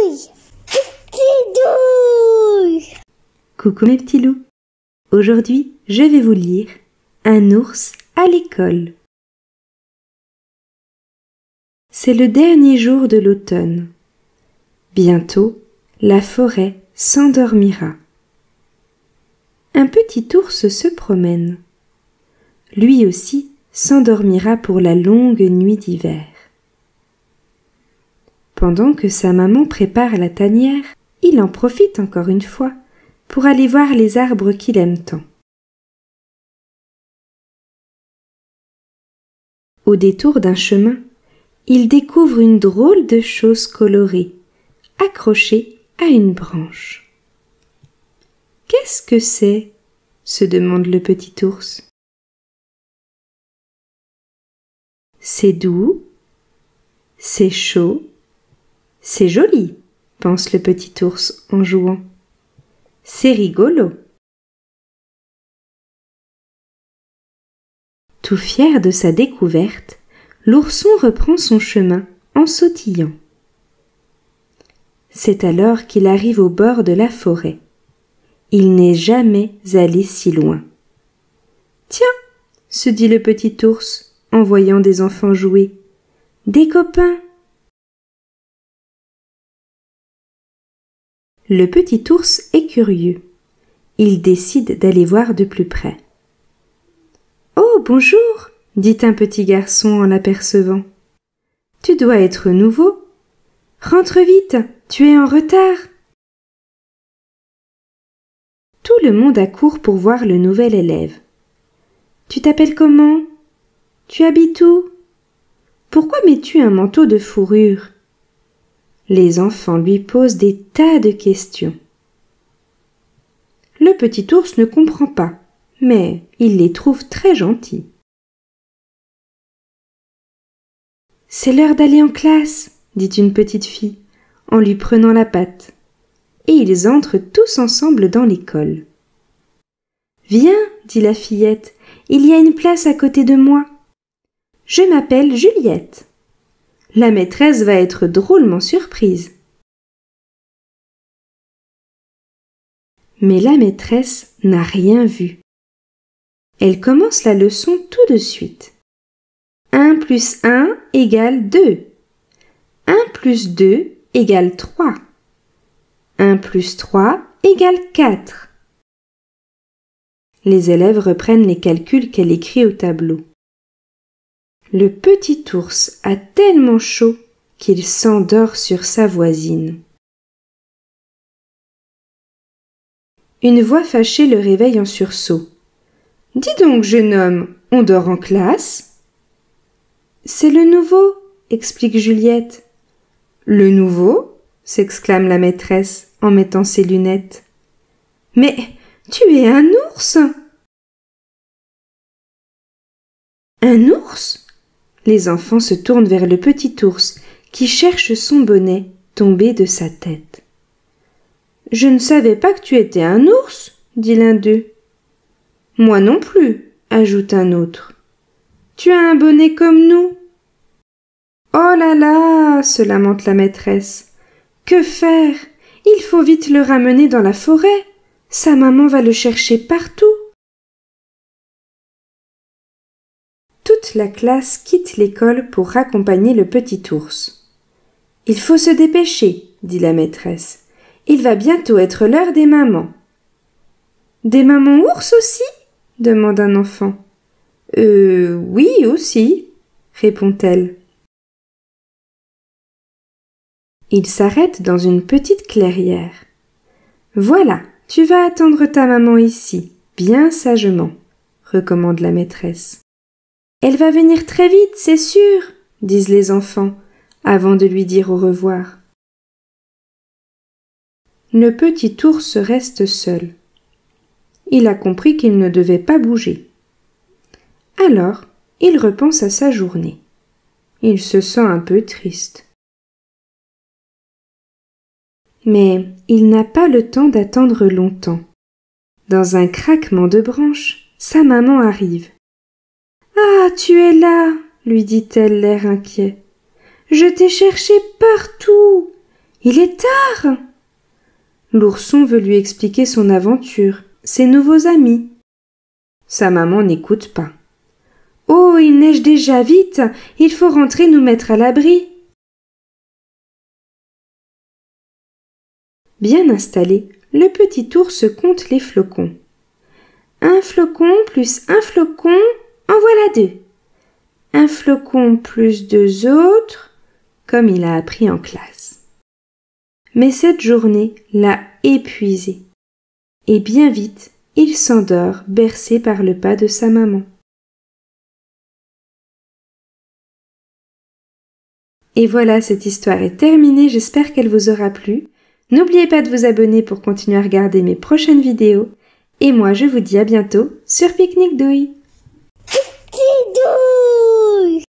douilles, petits douilles. Coucou mes petits loups. Aujourd'hui, je vais vous lire Un ours à l'école. C'est le dernier jour de l'automne. Bientôt, la forêt s'endormira. Un petit ours se promène. Lui aussi s'endormira pour la longue nuit d'hiver. Pendant que sa maman prépare la tanière, il en profite encore une fois pour aller voir les arbres qu'il aime tant. Au détour d'un chemin, il découvre une drôle de chose colorée, accrochée à une branche. « Qu'est-ce que c'est ?» se demande le petit ours. « C'est doux, c'est chaud, c'est joli », pense le petit ours en jouant. « C'est rigolo ». Tout fier de sa découverte, l'ourson reprend son chemin en sautillant. C'est alors qu'il arrive au bord de la forêt. Il n'est jamais allé si loin. « Tiens !» se dit le petit ours en voyant des enfants jouer. « Des copains !» Le petit ours est curieux. Il décide d'aller voir de plus près. « Oh, bonjour !» dit un petit garçon en l'apercevant. « Tu dois être nouveau. Rentre vite, tu es en retard. » Tout le monde accourt pour voir le nouvel élève. « Tu t'appelles comment? Tu habites où? Pourquoi mets-tu un manteau de fourrure ?» Les enfants lui posent des tas de questions. Le petit ours ne comprend pas, mais il les trouve très gentils. « C'est l'heure d'aller en classe, » dit une petite fille, en lui prenant la patte. Et ils entrent tous ensemble dans l'école. « Viens, » dit la fillette, « il y a une place à côté de moi. Je m'appelle Juliette. La maîtresse va être drôlement surprise. » Mais la maîtresse n'a rien vu. Elle commence la leçon tout de suite. 1 plus 1 égale 2. 1 plus 2 égale 3. 1 plus 3 égale 4. Les élèves reprennent les calculs qu'elle écrit au tableau. Le petit ours a tellement chaud qu'il s'endort sur sa voisine. Une voix fâchée le réveille en sursaut. « Dis donc, jeune homme, on dort en classe ?» « C'est le nouveau, » explique Juliette. « Le nouveau ?» s'exclame la maîtresse en mettant ses lunettes. « Mais tu es un ours !» « Un ours ?» Les enfants se tournent vers le petit ours qui cherche son bonnet tombé de sa tête. « Je ne savais pas que tu étais un ours !» dit l'un d'eux. « Moi non plus !» ajoute un autre. « Tu as un bonnet comme nous !» « Oh là là !» se lamente la maîtresse. « Que faire? Il faut vite le ramener dans la forêt. Sa maman va le chercher partout. » Toute la classe quitte l'école pour raccompagner le petit ours. « Il faut se dépêcher, » dit la maîtresse. « Il va bientôt être l'heure des mamans. »« Des mamans ours aussi ?» demande un enfant. « Oui, aussi, » répond-elle. Il s'arrête dans une petite clairière. « Voilà, tu vas attendre ta maman ici, bien sagement, » recommande la maîtresse. « Elle va venir très vite, c'est sûr, » disent les enfants, avant de lui dire au revoir. Le petit ours reste seul. Il a compris qu'il ne devait pas bouger. Alors, il repense à sa journée. Il se sent un peu triste. Mais il n'a pas le temps d'attendre longtemps. Dans un craquement de branches, sa maman arrive. « Ah, tu es là !» lui dit-elle l'air inquiet. « Je t'ai cherché partout. il est tard. L'ourson veut lui expliquer son aventure, ses nouveaux amis. Sa maman n'écoute pas. Oh, il neige déjà, vite, il faut rentrer nous mettre à l'abri. Bien installé, le petit ours compte les flocons. Un flocon plus un flocon, en voilà 2. Un flocon plus 2 autres, comme il a appris en classe. Mais cette journée l'a épuisé. Et bien vite, il s'endort, bercé par le pas de sa maman. Et voilà, cette histoire est terminée, j'espère qu'elle vous aura plu. N'oubliez pas de vous abonner pour continuer à regarder mes prochaines vidéos. Et moi, je vous dis à bientôt sur Pique-Nique Douille.